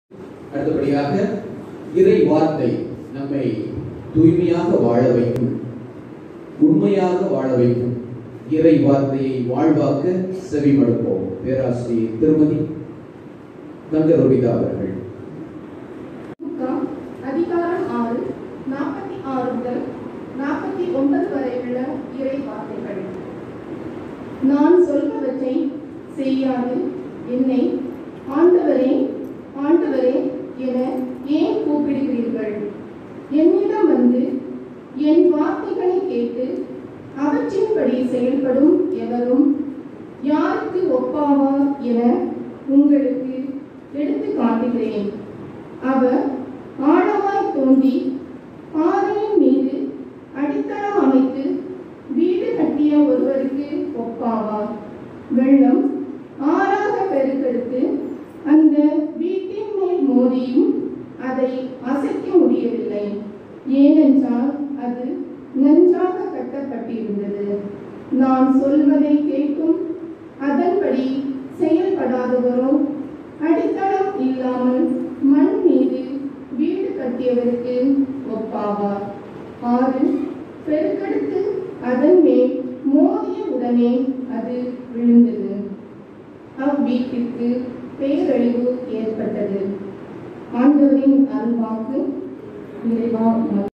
அடுத்தபடியாக இறை வார்த்தை நம்மை தூய்மையாக வாழ வைக்கும், உண்மையாக வாழ வைக்கும். இறை வார்த்தையை வாழ்வாக்க செவிமடுப்போம். பேராசிரியர் திருமதி தங்கரோபிதா அவர்கள். அதிகாரம் 6, 46 முதல் 49 வரை உள்ள இறை வார்த்தைகள். நான் சொல்பவற்றை செய்யாது என்னை ஆண்டவரே ஆண்டவரே என ஏன் கூப்பிடுகிறீர்கள்? என்னிடம் வந்து என் வார்த்தைகளை கேட்டு அவற்றின்படி செயல்படும் எவரும் யாருக்கு ஒப்பாவார் என உங்களுக்கு எடுத்து காட்டுகிறேன். அவர் ஆழமாய் தோண்டி பாறையின் மீது அடித்தளம் அமைத்து வீடு கட்டிய ஒருவருக்கு ஒப்பாவார். வெள்ளம் ஆறாக பெருக்கெடுத்து அந்த வீட்டின் மேல் மோதியும் அதை அசைக்க முடியவில்லை. ஏனென்றால் அது நன்றாக கட்டப்பட்டிருந்தது. நான் சொல்வதை கேட்கும் அதன்படி செயல்படாதவரோ அடித்தளம் இல்லாமல் மண் மீது வீடு கட்டியவருக்கு ஒப்பாவார். 6 பெருக்கெடுத்து அதன் மேல் மோதிய உடனே அது விழுந்தது. அவ்வீட்டிற்கு பேரழிவு ஏற்பட்டது. ஆண்டவரின் அருள்வாக்கு. இறைவா